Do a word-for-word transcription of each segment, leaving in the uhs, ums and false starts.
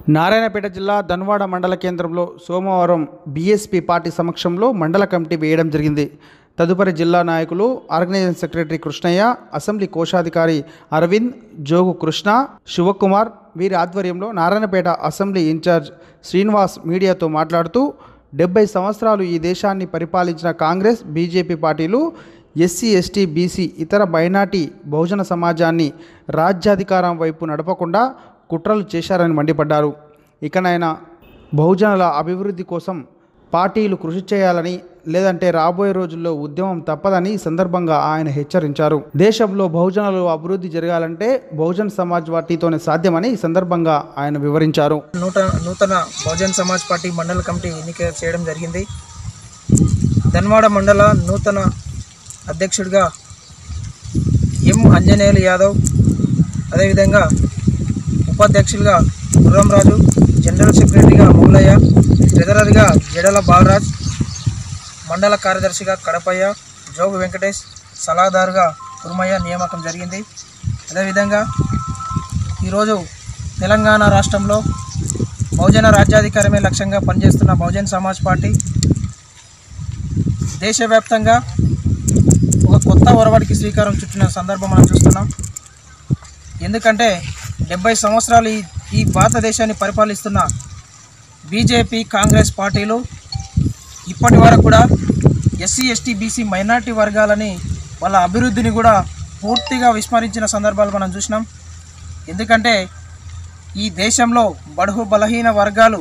నారాయణపేట జిల్లా ధన్వాడ మండల కేంద్రంలో సోమవారం బీఎస్పీ పార్టీ సమక్షంలో మండల కమిటీ వేయడం జరిగింది. తదుపరి జిల్లా నాయకులు ఆర్గనైజింగ్ సెక్రటరీ కృష్ణయ్య, అసెంబ్లీ కోశాధికారి అరవింద్, జోగు కృష్ణ, శివకుమార్ వీరి ఆధ్వర్యంలో నారాయణపేట అసెంబ్లీ ఇన్ఛార్జ్ శ్రీనివాస్ మీడియాతో మాట్లాడుతూ డెబ్బై సంవత్సరాలు ఈ దేశాన్ని పరిపాలించిన కాంగ్రెస్, బీజేపీ పార్టీలు ఎస్సీ, ఎస్టీ, బీసీ ఇతర మైనార్టీ బహుజన సమాజాన్ని రాజ్యాధికారం వైపు నడపకుండా కుట్రలు చేశారని మండిపడ్డారు. ఇకనైనా బహుజనుల అభివృద్ధి కోసం పార్టీలు కృషి చేయాలని, లేదంటే రాబోయే రోజుల్లో ఉద్యమం తప్పదని ఈ సందర్భంగా ఆయన హెచ్చరించారు. దేశంలో బహుజనులు అభివృద్ధి జరగాలంటే బహుజన్ సమాజ్ పార్టీతోనే సాధ్యమని ఈ సందర్భంగా ఆయన వివరించారు. నూతన నూతన బహుజన్ సమాజ్ పార్టీ మండల కమిటీ ఎన్నిక చేయడం జరిగింది. ధన్వాడ మండల నూతన అధ్యక్షుడిగా ఎం అంజనేయులు యాదవ్, అదేవిధంగా ఉపాధ్యక్షులుగా గుర్రంరాజు, జనరల్ సెక్రటరీగా మౌలయ్య, ట్రెజరర్గా జడల బాలరాజ్, మండల కార్యదర్శిగా కడపయ్య, జోగు వెంకటేష్, సలహాదారుగా కుర్మయ్య నియామకం జరిగింది. అదేవిధంగా ఈరోజు తెలంగాణ రాష్ట్రంలో బహుజన రాజ్యాధికారమే లక్ష్యంగా పనిచేస్తున్న బహుజన్ సమాజ్ పార్టీ దేశవ్యాప్తంగా ఒక కొత్త ఒరవడికి శ్రీకారం చుట్టిన సందర్భం మనం చూస్తున్నాం. ఎందుకంటే డెబ్బై సంవత్సరాలు ఈ ఈ భారతదేశాన్ని పరిపాలిస్తున్న బీజేపీ, కాంగ్రెస్ పార్టీలు ఇప్పటి వరకు కూడా ఎస్సీ, ఎస్టీ, బీసీ మైనార్టీ వర్గాలని వాళ్ళ అభివృద్ధిని కూడా పూర్తిగా విస్మరించిన సందర్భాలు మనం చూసినాం. ఎందుకంటే ఈ దేశంలో బడుగు బలహీన వర్గాలు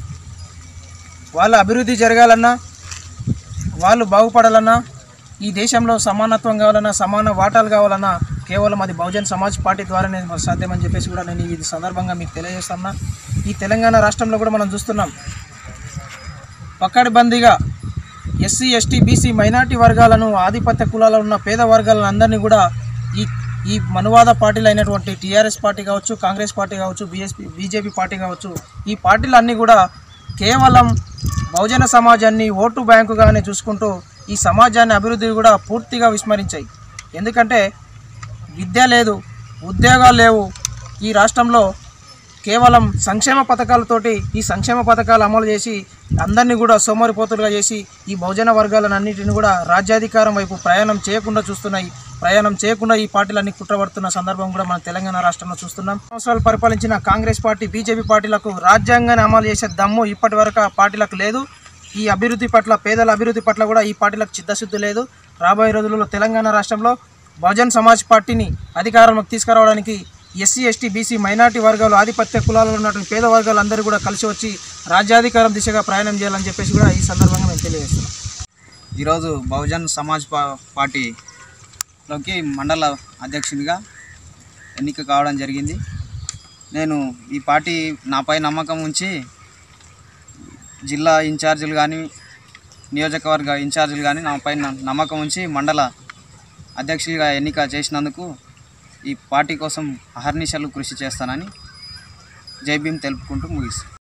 వాళ్ళ అభివృద్ధి జరగాలన్నా, వాళ్ళు బాగుపడాలన్నా, ఈ దేశంలో సమానత్వం కావాలన్నా, సమాన వాటాలు కావాలన్నా కేవలం అది బహుజన్ సమాజ్ పార్టీ ద్వారానే సాధ్యమని చెప్పేసి కూడా నేను ఈ సందర్భంగా మీకు తెలియజేస్తున్నా. ఈ తెలంగాణ రాష్ట్రంలో కూడా మనం చూస్తున్నాం, పకడ్బందీగా ఎస్సీ, ఎస్టీ, బీసీ మైనార్టీ వర్గాలను, ఆధిపత్య కులాలలో ఉన్న పేద వర్గాలను అందరినీ కూడా ఈ ఈ మనువాద పార్టీలు అయినటువంటి టీఆర్ఎస్ పార్టీ కావచ్చు, కాంగ్రెస్ పార్టీ కావచ్చు, బీఎస్పీ బీజేపీ పార్టీ కావచ్చు, ఈ పార్టీలన్నీ కూడా కేవలం బహుజన సమాజాన్ని ఓటు బ్యాంకుగానే చూసుకుంటూ ఈ సమాజాన్ని అభివృద్ధి కూడా పూర్తిగా విస్మరించాయి. ఎందుకంటే విద్య లేదు, ఉద్యోగాలు లేవు. ఈ రాష్ట్రంలో కేవలం సంక్షేమ పథకాలతోటి ఈ సంక్షేమ పథకాలు అమలు చేసి అందరినీ కూడా సోమరిపోతులుగా చేసి ఈ బహుజన వర్గాలను అన్నింటిని కూడా రాజ్యాధికారం వైపు ప్రయాణం చేయకుండా చూస్తున్నాయి. ప్రయాణం చేయకుండా ఈ పార్టీలన్నీ కుట్రపడుతున్న సందర్భం కూడా మనం తెలంగాణ రాష్ట్రంలో చూస్తున్నాం. సంవత్సరాలు పరిపాలించిన కాంగ్రెస్ పార్టీ, బీజేపీ పార్టీలకు రాజ్యాంగాన్ని అమలు చేసే దమ్ము ఇప్పటి వరకు ఆ పార్టీలకు లేదు. ఈ అభివృద్ధి పట్ల, పేదల అభివృద్ధి పట్ల కూడా ఈ పార్టీలకు చిత్తశుద్ధి లేదు. రాబోయే రోజులలో తెలంగాణ రాష్ట్రంలో బహుజన్ సమాజ్ పార్టీని అధికారంలోకి తీసుకురావడానికి ఎస్సీ, ఎస్టీ, బీసీ మైనార్టీ వర్గాలు, ఆధిపత్య కులాలలో ఉన్నటువంటి పేద వర్గాలు అందరూ కూడా కలిసి వచ్చి రాజ్యాధికారం దిశగా ప్రయాణం చేయాలని చెప్పేసి కూడా ఈ సందర్భంగా మేము తెలియజేస్తున్నాం. ఈరోజు బహుజన్ సమాజ్ పా పార్టీలోకి మండల అధ్యక్షునిగా ఎన్నిక కావడం జరిగింది. నేను ఈ పార్టీ నాపై నమ్మకం ఉంచి జిల్లా ఇన్ఛార్జీలు కానీ, నియోజకవర్గ ఇన్ఛార్జీలు కానీ నాపై నమ్మకం ఉంచి మండల అధ్యక్షులుగా ఎన్నిక చేసినందుకు ఈ పార్టీ కోసం అహర్నిశలు కృషి చేస్తానని జై భీమ్ తెలుపుకుంటూ ముగిస్తాను.